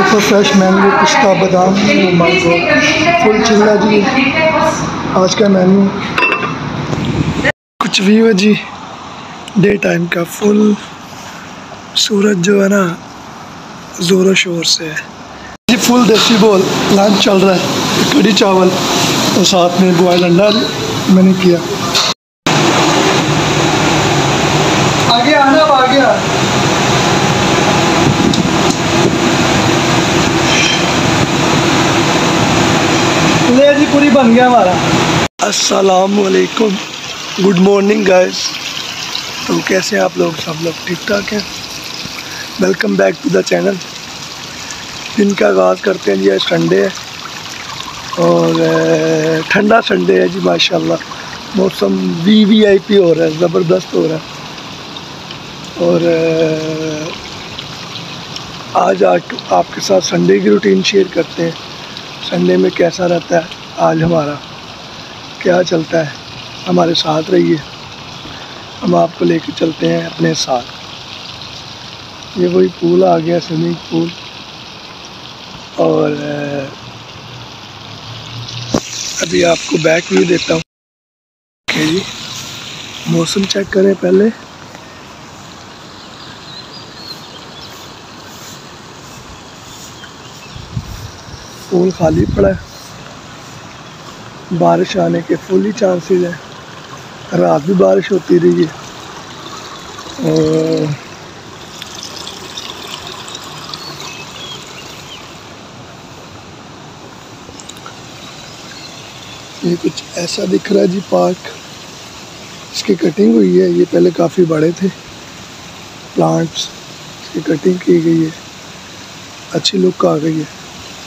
Super fresh mango, पिस्ता, बादाम, mango, full चिल्ला जी। आज का मेन्यू कुछ भी है जी। डे टाइम का फुल सूरज जो है ना ज़ोरों शोर से है जी। फुल देसी बोल लंच चल रहा है, कड़ी चावल और साथ में बॉयल अंडा मैंने किया। आगे आना, अब आ गया। ले जी पूरी बन गया हमारा। अस्सलामुअलैकुम, गुड मॉर्निंग गाइस। तो कैसे हैं आप लोग? सब लोग ठीक ठाक हैं। Welcome back to the channel. दिन का आगाज़ करते हैं जी। आज संडे है और ठंडा संडे है जी माशाल्लाह। मौसम वीआईपी हो रहा है, ज़बरदस्त हो रहा है। और आज आपके साथ संडे की रूटीन शेयर करते हैं। संडे में कैसा रहता है, आज हमारा क्या चलता है। हमारे साथ रहिए, हम आपको लेकर चलते हैं अपने साथ। ये वही पूल आ गया, स्विमिंग पूल। और अभी आपको बैक व्यू देता हूँ। ओके जी, मौसम चेक करें पहले। पूल खाली पड़ा है, बारिश आने के फुल ही चांसेस हैं। रात भी बारिश होती रही है। और ये कुछ ऐसा दिख रहा है जी पार्क। इसकी कटिंग हुई है, ये पहले काफ़ी बड़े थे प्लांट्स, इसकी कटिंग की गई है, अच्छी लुक आ गई है।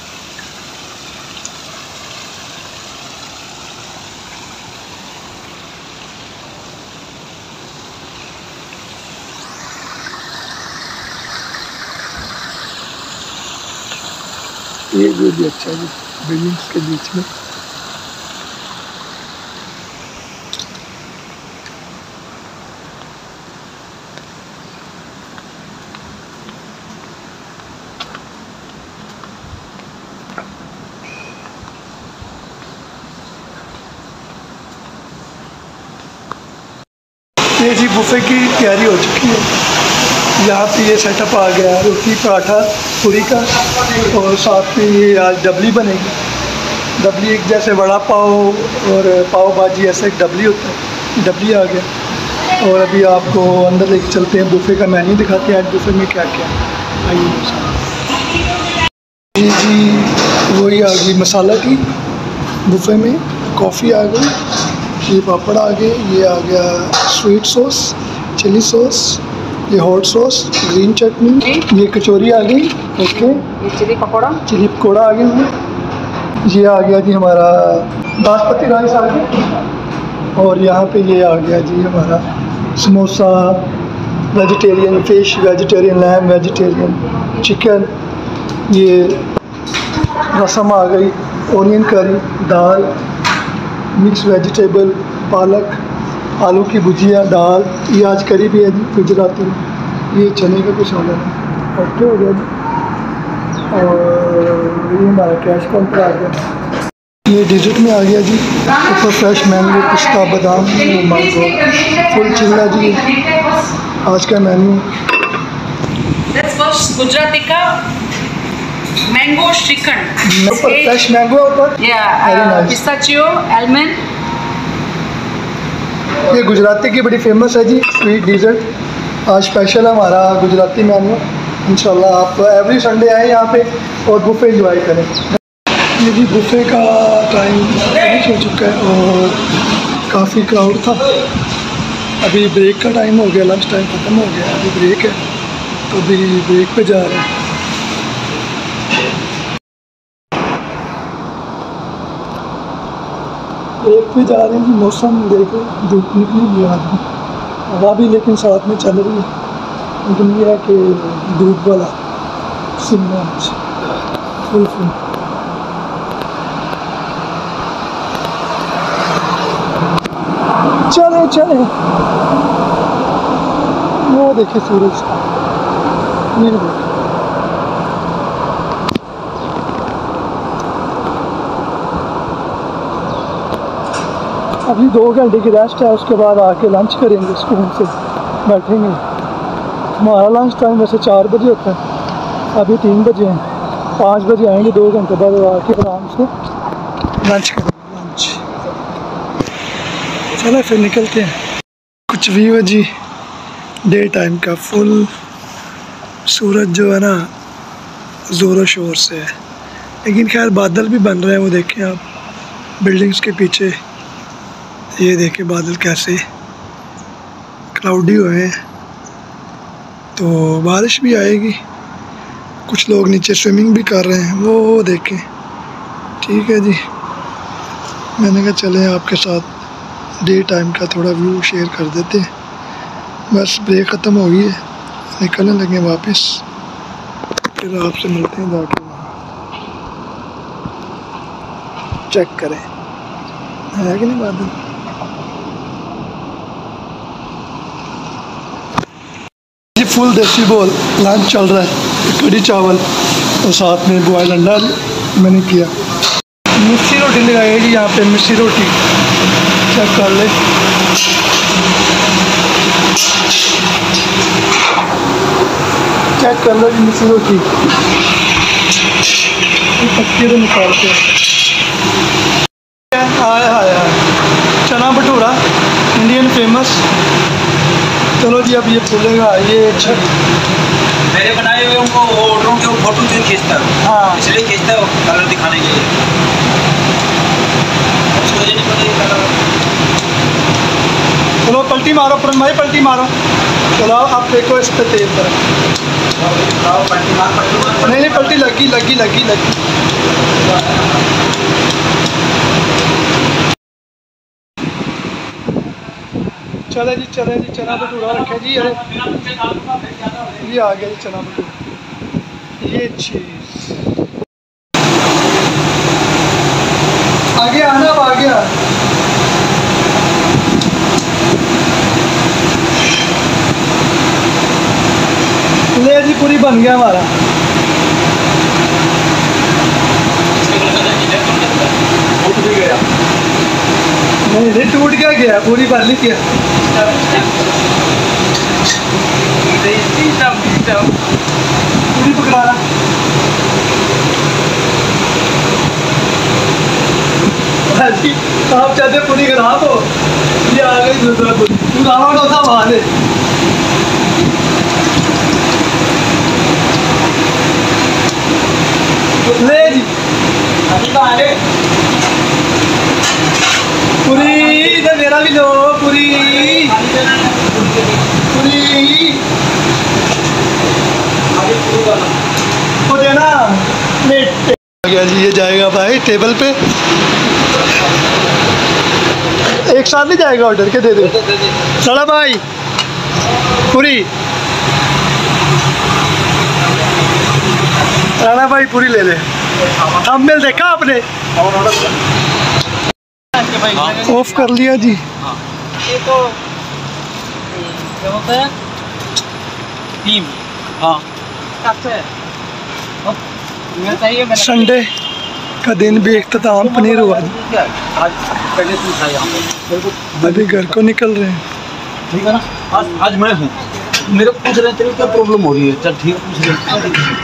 ये व्यू भी अच्छा है जी, बिल्डिंग्स के बीच में। ये जी बुफे की तैयारी हो चुकी है। यहाँ पे ये सेटअप आ गया, रोटी पराठा पूरी का, और साथ में ये आज डबली बनेगी। डबली एक जैसे वड़ा पाव और पाव भाजी ऐसा एक डबली होता है, डबली आ गया। और अभी आपको अंदर लेके चलते हैं, बुफे का मेन्यू दिखाते हैं आज बुफे में क्या क्या है। आइए जी, वही आ गई मसाला टी बुफे में, कॉफ़ी आ गई, ये पापड़ आ गए, ये आ गया स्वीट सॉस, चिली सॉस, ये हॉट सॉस, ग्रीन चटनी, ये कचौरी आ गई। ओके, ये चिली पकौड़ा आ गया। ये आ गया जी हमारा बासमती राइस आ गया। और यहाँ पे ये आ गया जी हमारा samosa, vegetarian fish, vegetarian lamb, vegetarian chicken, ये रसम आ गई, ओनियन करी, दाल, मिक्स वेजिटेबल, पालक, आलू की भुजिया, दाल, ये आज करी भी है जी गुजराती में। ये चने का कुछ ऑर्डर है। ओके हो गया जी। और ये हमारा कैश काउंटर आ गया। ये डिजर्ट में आ गया जी सुपर फ्रेश मैंगो, पिस्ता, बादाम, मैंगो, फुल चिल्ला जी। आज का मेन्यू गुजराती का mango shrikhand, super fresh mango ऊपर, पिस्ताचियो, आलमंड। ये गुजराती की बड़ी फेमस है जी स्वीट डिज़र्ट। आज स्पेशल है हमारा गुजराती मेन्यू। इंशाल्लाह आप एवरी संडे आए यहाँ पे और बुफे एंजॉय करें। ये भी बुफे का टाइम फिनिश हो चुका है और काफ़ी क्राउड था। अभी ब्रेक का टाइम हो गया, लंच टाइम ख़त्म हो गया, अभी ब्रेक है, तो अभी ब्रेक पे जा रहे हैं। ब्रेक पे जा रहे हैं। मौसम देखो, धूप निकली हुई है, हवा भी लेकिन साथ में चल रही है, लेकिन ये है कि धूप वाला सीन फुल। चले वो देखे सूरज, ये देखो। अभी 2 घंटे की रेस्ट है, उसके बाद आके लंच करेंगे, स्कूल से बैठेंगे। हमारा लंच टाइम वैसे 4 बजे होता है, अभी 3 बजे हैं, 5 बजे आएंगे, 2 घंटे बाद आके आराम से लंच करेंगे। लंच चलो फिर निकलते हैं। कुछ व्यू है जी डे टाइम का, फुल सूरज जो है ना ज़ोरों शोर से है, लेकिन खैर बादल भी बन रहे हैं। वो देखें आप बिल्डिंग्स के पीछे, ये देखें बादल कैसे क्लाउडी हुए हैं, तो बारिश भी आएगी। कुछ लोग नीचे स्विमिंग भी कर रहे हैं, वो देखें। ठीक है जी, मैंने कहा चलें आपके साथ डे टाइम का थोड़ा व्यू शेयर कर देते हैं। बस ब्रेक ख़त्म हो गई है, निकलने लगे वापस, फिर आपसे मिलते हैं जाके। चेक करें है कि नहीं बादल। जी फुल देसी बोल लंच चल रहा है, कढ़ी चावल और साथ में बॉयल अंडा मैंने किया। मिस्सी रोटी लगाई जी यहाँ पे, मिस्सी रोटी चेक कर ले। चेक कर लो जी मिस्सी रोटी, पत्ती तो निकालते हैं। आया चना भटूरा इंडियन फेमस। चलो जी अब ये फूलेगा, ये अच्छा मेरे बनाए हुए उनको ऑर्डरों के फोटो से खींचता है। हाँ इसलिए खींचता है कलर दिखाने के लिए, उसको मुझे नहीं पता ये कलर। चलो पलटी मारो पूरन भाई, पलटी मारो। चलो आप देखो इस पे तेल पर, नहीं पलटी लगी लगी लगी लगी। चले जी चना भटूरा रखे जी। ये आ गया जी चना भटूरा, ये चीज़ आ गया ना, आ गया। ले जी पूरी बन गया हमारा। नहीं टूट गया पूरी बन ली क्या। पूरी पकड़ाना। आप चाहते पूरी खराब हो, ये आ गई दूसरा पूरी, तू रावण था वहाँ से। ले जी पूरी, इधर मेरा भी लो पूरी पूरी हो देना। प्लेट आ गया जी, ये जाएगा भाई टेबल पे। एक साथ नहीं जाएगा, ऑर्डर के दे दे। सड़ा भाई पूरी, राणा भाई पूरी ले ले। थंबनेल देखा आपने, ऑफ कर लिया जी। ये तो क्या होता है टीम। हाँ संडे का दिन भी इख्तिताम पनीर हुआ जी। अभी घर को निकल रहे हैं। ठीक है ना, आज मैं हूँ, मेरे को पूछ रहे तेरी क्या प्रॉब्लम हो रही है। चल ठीक पूछ रहे।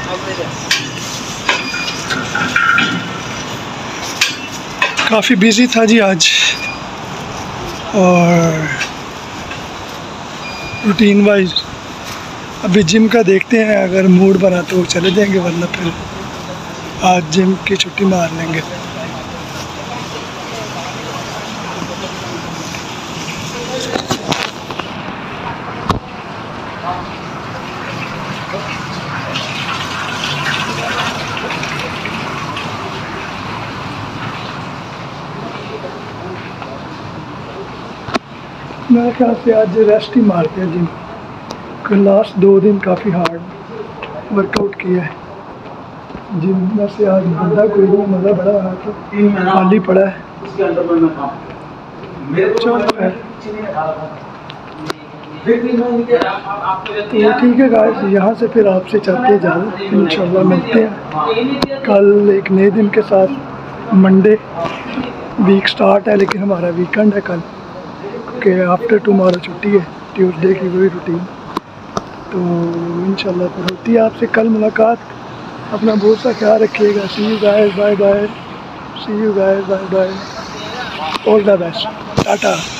काफ़ी बिजी था जी आज, और रूटीन वाइज अभी जिम का देखते हैं, अगर मूड बना तो चले जाएंगे, वरना फिर आज जिम की छुट्टी मार लेंगे। मेरे ख्याल से आज रेस्ट ही मारते हैं जिम, लास्ट 2 दिन काफ़ी हार्ड वर्कआउट किया है जिम में से। आज बंदा कोई नहीं, मज़ा बड़ा रहा था, खाली पड़ा है। तो ठीक है गाइस, यहाँ से फिर आपसे चाहते इजाज़त, इंशाल्लाह मिलते हैं कल एक नए दिन के साथ, मंडे। वीक स्टार्ट है, लेकिन हमारा वीकेंड है कल, क्योंकि आफ्टर टुमारो छुट्टी है, ट्यूसडे की वही रूटीन। तो इंशाल्लाह फिर होती है आपसे कल मुलाकात। अपना बहुत सा ख्याल रखिएगा। See you guys, bye bye. See you guys, bye bye. All the best, Tata.